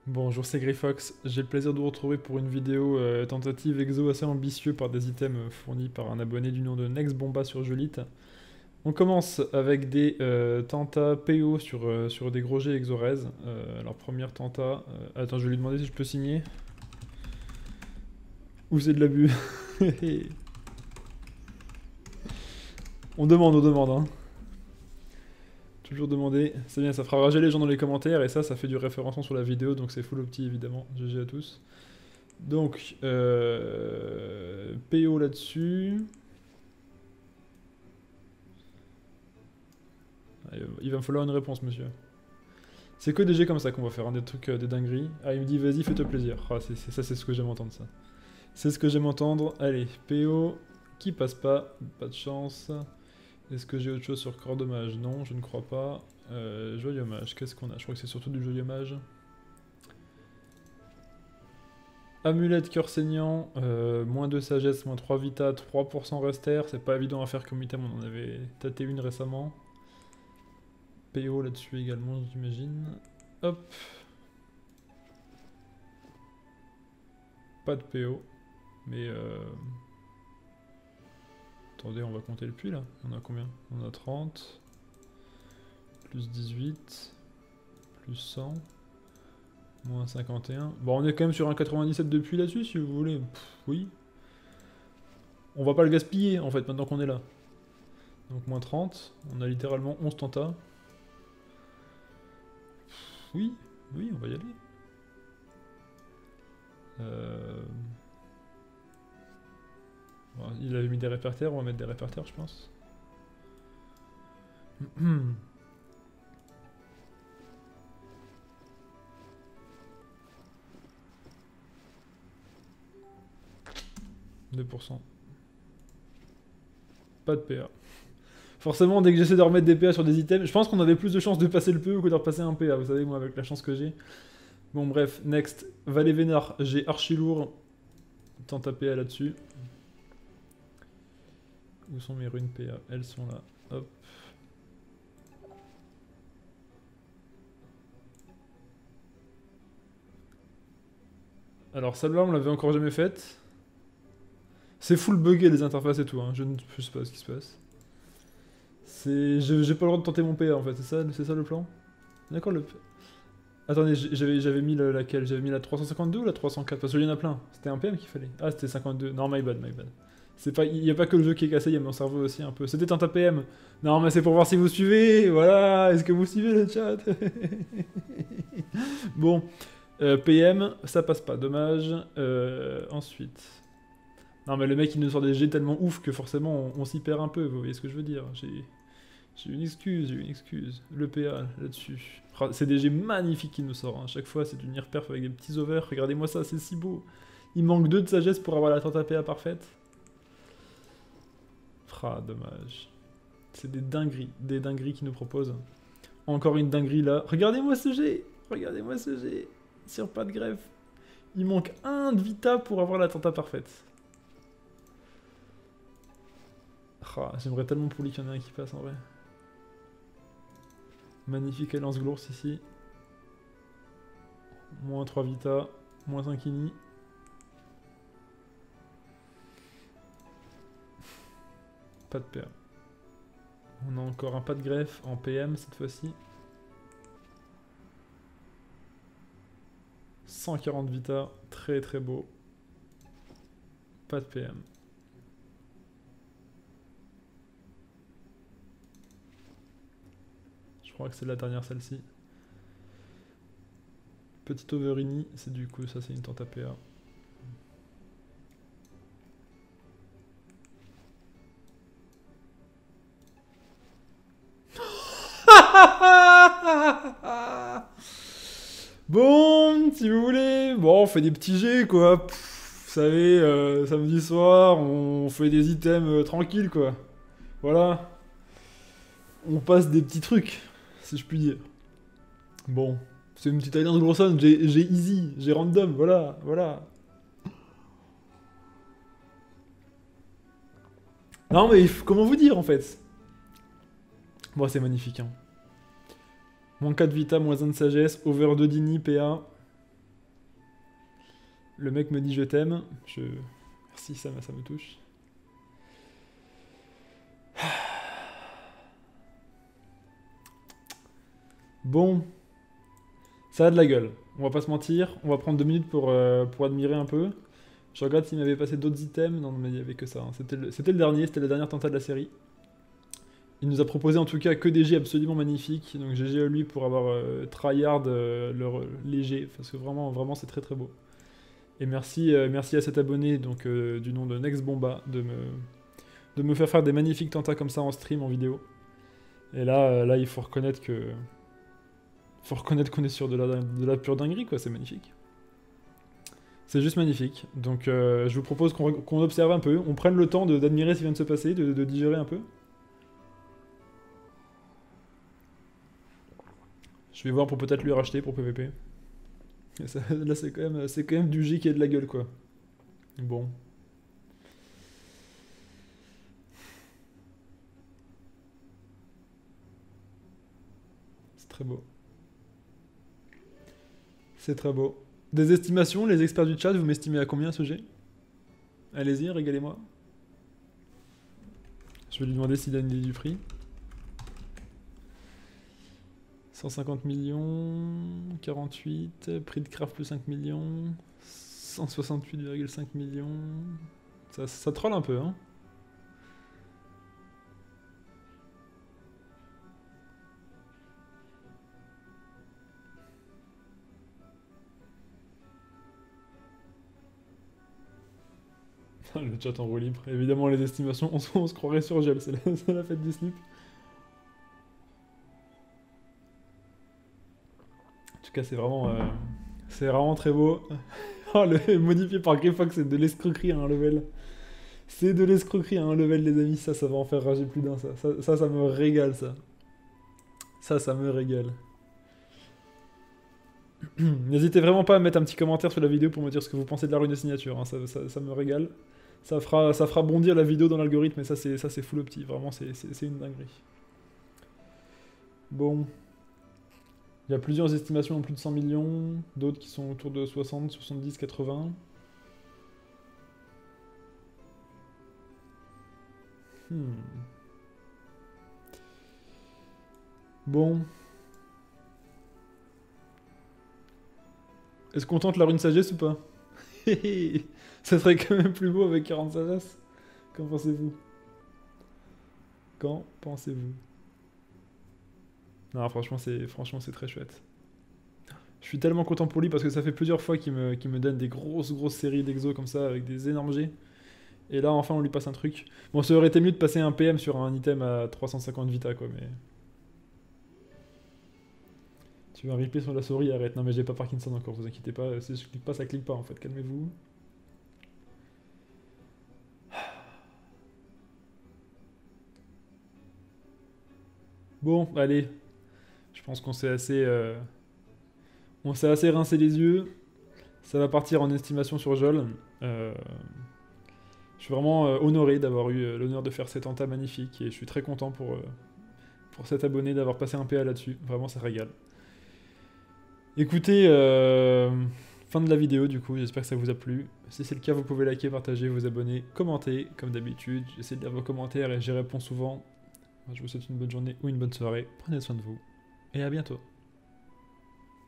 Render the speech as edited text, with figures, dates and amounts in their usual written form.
Bonjour, c'est Greyfox. J'ai le plaisir de vous retrouver pour une vidéo tentative exo assez ambitieux par des items fournis par un abonné du nom de Nextbomba sur Jolite. On commence avec des tentas PO sur des gros jets exorez. Alors première tenta... attends, je vais lui demander si je peux signer. Ou c'est de l'abus. on demande, hein. Toujours demander. C'est bien, ça fera rager les gens dans les commentaires et ça fait du référencement sur la vidéo, donc c'est full opti évidemment. GG à tous. Donc, PO là-dessus. Il va me falloir une réponse, monsieur. C'est que des jets comme ça qu'on va faire, hein, des trucs, des dingueries. Ah, il me dit, vas-y, fais-toi plaisir. Ah, ça, c'est ce que j'aime entendre, ça. C'est ce que j'aime entendre. Allez, PO, qui passe pas. Pas de chance. Est-ce que j'ai autre chose sur corps dommage? Non, je ne crois pas. Joyeux hommage, qu'est-ce qu'on a? Je crois que c'est surtout du joyeux hommage. Amulette cœur saignant, moins 2 sagesse, moins 3 vita, 3% restère. C'est pas évident à faire comme item, on en avait tâté une récemment. PO là-dessus également, j'imagine. Hop. Pas de PO. Mais attendez, on va compter le puits là. On a combien? On a 30. Plus 18. Plus 100. Moins 51. Bon, on est quand même sur un 97 de puits là-dessus, si vous voulez. Oui. On va pas le gaspiller, en fait, maintenant qu'on est là. Donc, moins 30. On a littéralement 11 tentas. Oui, oui, on va y aller. Bon, il avait mis des répertoires, on va mettre des répertoires, je pense. 2%. Pas de PA. Forcément, dès que j'essaie de remettre des PA sur des items, je pense qu'on avait plus de chances de passer le peu que de repasser un PA, vous savez, moi, avec la chance que j'ai. Bon, bref, next. Valet Vénard, j'ai archi lourd. Tente à PA là-dessus. Où sont mes runes PA? Elles sont là. Hop. Alors, celle-là, on l'avait encore jamais faite. C'est full buggé les interfaces et tout, hein. Je ne sais pas ce qui se passe. J'ai pas le droit de tenter mon PA en fait, c'est ça le plan? D'accord, le... Attendez, j'avais mis laquelle? J'avais mis la 352 ou la 304? Parce qu'il y en a plein. C'était un PM qu'il fallait. Ah, c'était 52. Non, my bad, my bad. Il n'y a pas que le jeu qui est cassé, il y a mon cerveau aussi un peu. C'était un PM. Non, mais c'est pour voir si vous suivez. Voilà, est-ce que vous suivez le chat? Bon, PM, ça passe pas, dommage. Ensuite... Non, mais le mec il nous sort des jets tellement ouf que forcément on s'y perd un peu, vous voyez ce que je veux dire? J'ai une excuse, j'ai une excuse. Le PA là-dessus. C'est des jets magnifiques qu'il nous sort, hein. Chaque fois c'est du near perf avec des petits overs. Regardez-moi ça, c'est si beau. Il manque 2 de sagesse pour avoir la tente à PA parfaite. Dommage. C'est des dingueries qu'il nous propose. Encore une dinguerie là. Regardez-moi ce jet. Regardez-moi ce jet. Sur pas de greffe. Il manque 1 de vita pour avoir la tenta parfaite. J'aimerais tellement pour lui qu'il y en ait un qui passe en vrai. Magnifique lance glours ici. Moins 3 vita, moins 1 kini. Pas de PA. On a encore un pas de greffe en PM cette fois-ci. 140 vita, très très beau. Pas de PM. Je crois que c'est la dernière celle-ci. Petit Overini, c'est du coup ça c'est une tente à PA. Bon, si vous voulez, bon on fait des petits jets quoi. Vous savez, samedi soir on fait des items tranquilles quoi. Voilà. On passe des petits trucs, si je puis dire. Bon, c'est une petite alliance grossonne, j'ai easy, j'ai random, voilà, voilà. Non mais comment vous dire en fait? Bon, c'est magnifique, hein. Moins 4 vita, moins 1 de sagesse, over 2 d'ini, PA. Le mec me dit je t'aime. Merci, ça me touche. Bon. Ça a de la gueule. On va pas se mentir. On va prendre 2 minutes pour admirer un peu. Je regarde s'il m'avait passé d'autres items. Non, mais il n'y avait que ça. Hein. C'était le dernier, c'était la dernière tenta de la série. Il nous a proposé en tout cas que des jets absolument magnifiques. Donc GG à lui pour avoir tryhard le léger. Parce que vraiment, vraiment c'est très très beau. Et merci à cet abonné donc, du nom de NextBomba de me faire des magnifiques tentas comme ça en stream, en vidéo. Et là il faut reconnaître que... Faut reconnaître qu'on est sur de la pure dinguerie, quoi. C'est magnifique. C'est juste magnifique. Donc je vous propose qu'on observe un peu, on prenne le temps d'admirer ce qui vient de se passer, de digérer un peu. Je vais voir pour peut-être lui racheter pour PVP. Et ça, là c'est quand même du J qui a de la gueule, quoi. Bon. C'est très beau. C'est très beau. Des estimations, les experts du chat, vous m'estimez à combien ce G? Allez-y, régalez-moi. Je vais lui demander s'il a une idée du prix. 150 millions, 48, prix de craft plus 5 millions, 168,5 millions. Ça troll un peu, hein. Le chat en roue libre. Évidemment, les estimations, on se croirait sur gel, c'est la fête du slip. En tout cas, c'est vraiment très beau. Oh, le modifié par Greyfox, c'est de l'escroquerie à un level. C'est de l'escroquerie à un level, les amis. Ça va en faire rager plus d'un, ça. Ça me régale, ça. Ça me régale. N'hésitez vraiment pas à mettre un petit commentaire sous la vidéo pour me dire ce que vous pensez de la rune de signature. Hein. Ça me régale. Ça fera bondir la vidéo dans l'algorithme, et ça c'est full opti. Vraiment, c'est une dinguerie. Bon. Il y a plusieurs estimations en plus de 100 millions, d'autres qui sont autour de 60, 70, 80. Bon. Est-ce qu'on tente la rune sagesse ou pas? Ça serait quand même plus beau avec 40 sagesse. Qu'en pensez-vous? Qu'en pensez-vous? Non, franchement, c'est très chouette. Je suis tellement content pour lui parce que ça fait plusieurs fois qu'il me donne des grosses séries d'exos comme ça avec des énormes G. Et là, enfin, on lui passe un truc. Bon, ça aurait été mieux de passer un PM sur un item à 350 Vita, quoi, mais... Tu vas ripper sur la souris, arrête. Non, mais j'ai pas Parkinson encore, vous inquiétez pas. Si je clique pas, ça clique pas, en fait. Calmez-vous. Bon, allez. Je pense qu'on s'est assez... On s'est assez rincé les yeux. Ça va partir en estimation sur Jol. Je suis vraiment honoré d'avoir eu l'honneur de faire cet enta magnifique. Et je suis très content pour cet abonné d'avoir passé un PA là-dessus. Vraiment, ça régale. Écoutez, fin de la vidéo du coup. J'espère que ça vous a plu. Si c'est le cas, vous pouvez liker, partager, vous abonner, commenter, comme d'habitude. J'essaie de lire vos commentaires et j'y réponds souvent. Je vous souhaite une bonne journée ou une bonne soirée. Prenez soin de vous. Et à bientôt.